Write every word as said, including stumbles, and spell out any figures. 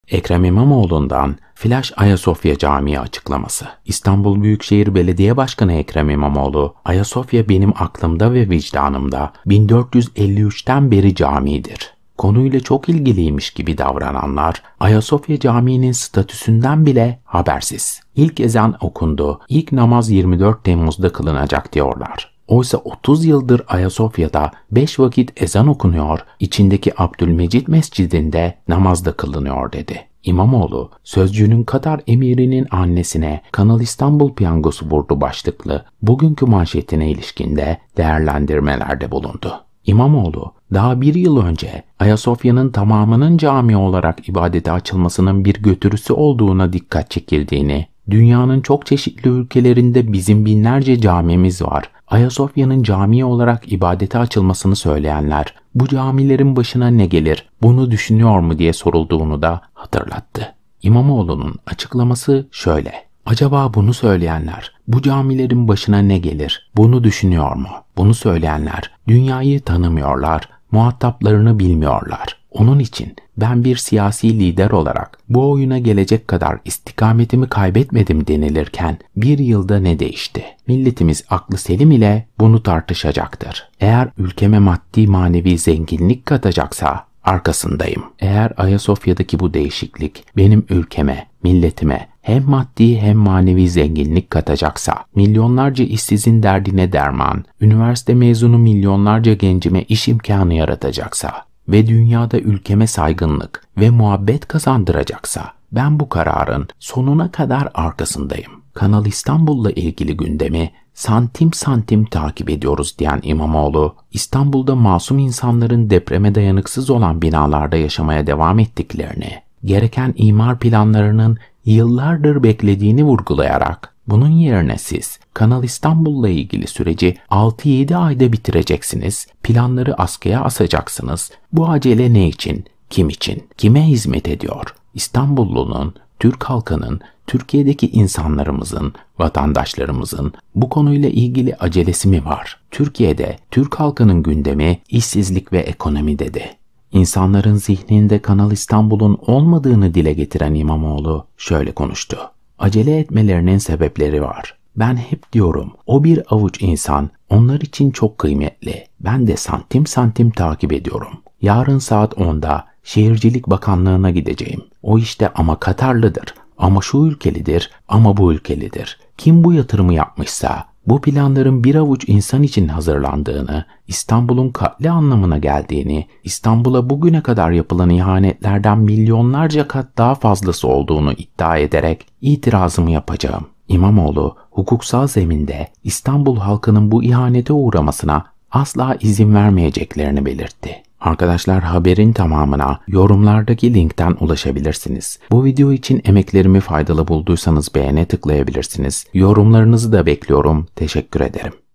Ekrem İmamoğlu'ndan Flash Ayasofya Camii açıklaması. İstanbul Büyükşehir Belediye Başkanı Ekrem İmamoğlu, Ayasofya benim aklımda ve vicdanımda bin dört yüz elli üçten beri camidir. Konuyla çok ilgiliymiş gibi davrananlar, Ayasofya Camii'nin statüsünden bile habersiz. İlk ezan okundu, ilk namaz yirmi dört Temmuz'da kılınacak diyorlar. Oysa otuz yıldır Ayasofya'da beş vakit ezan okunuyor, içindeki Abdülmecit Mescidi'nde namazda kılınıyor dedi. İmamoğlu, sözcünün Katar emirinin annesine Kanal İstanbul piyangosu vurdu başlıklı bugünkü manşetine ilişkinde değerlendirmelerde bulundu. İmamoğlu, daha bir yıl önce Ayasofya'nın tamamının cami olarak ibadete açılmasının bir götürüsü olduğuna dikkat çekildiğini, dünyanın çok çeşitli ülkelerinde bizim binlerce camimiz var, Ayasofya'nın cami olarak ibadete açılmasını söyleyenler, bu camilerin başına ne gelir, bunu düşünüyor mu diye sorulduğunu da hatırlattı. İmamoğlu'nun açıklaması şöyle: acaba bunu söyleyenler, bu camilerin başına ne gelir, bunu düşünüyor mu? Bunu söyleyenler, dünyayı tanımıyorlar, muhataplarını bilmiyorlar. Onun için ben bir siyasi lider olarak bu oyuna gelecek kadar istikametimi kaybetmedim denilirken bir yılda ne değişti? Milletimiz aklı selim ile bunu tartışacaktır. Eğer ülkeme maddi manevi zenginlik katacaksa arkasındayım. Eğer Ayasofya'daki bu değişiklik benim ülkeme, milletime hem maddi hem manevi zenginlik katacaksa, milyonlarca işsizin derdine derman, üniversite mezunu milyonlarca gencime iş imkanı yaratacaksa ve dünyada ülkeme saygınlık ve muhabbet kazandıracaksa, ben bu kararın sonuna kadar arkasındayım. Kanal İstanbul'la ilgili gündemi santim santim takip ediyoruz diyen İmamoğlu, İstanbul'da masum insanların depreme dayanıksız olan binalarda yaşamaya devam ettiklerini, gereken imar planlarının yıllardır beklediğini vurgulayarak, bunun yerine siz Kanal İstanbul'la ilgili süreci altı yedi ayda bitireceksiniz, planları askıya asacaksınız. Bu acele ne için, kim için, kime hizmet ediyor? İstanbullunun, Türk halkının, Türkiye'deki insanlarımızın, vatandaşlarımızın bu konuyla ilgili acelesi mi var? Türkiye'de Türk halkının gündemi işsizlik ve ekonomi dedi. İnsanların zihninde Kanal İstanbul'un olmadığını dile getiren İmamoğlu şöyle konuştu: acele etmelerinin sebepleri var. Ben hep diyorum, o bir avuç insan onlar için çok kıymetli. Ben de santim santim takip ediyorum. Yarın saat onda Şehircilik Bakanlığı'na gideceğim. O işte ama Katarlıdır, ama şu ülkelidir, ama bu ülkelidir. Kim bu yatırımı yapmışsa, bu planların bir avuç insan için hazırlandığını, İstanbul'un katli anlamına geldiğini, İstanbul'a bugüne kadar yapılan ihanetlerden milyonlarca kat daha fazlası olduğunu iddia ederek itirazımı yapacağım. İmamoğlu, hukuksal zeminde İstanbul halkının bu ihanete uğramasına asla izin vermeyeceklerini belirtti. Arkadaşlar, haberin tamamına yorumlardaki linkten ulaşabilirsiniz. Bu video için emeklerimi faydalı bulduysanız beğene tıklayabilirsiniz. Yorumlarınızı da bekliyorum. Teşekkür ederim.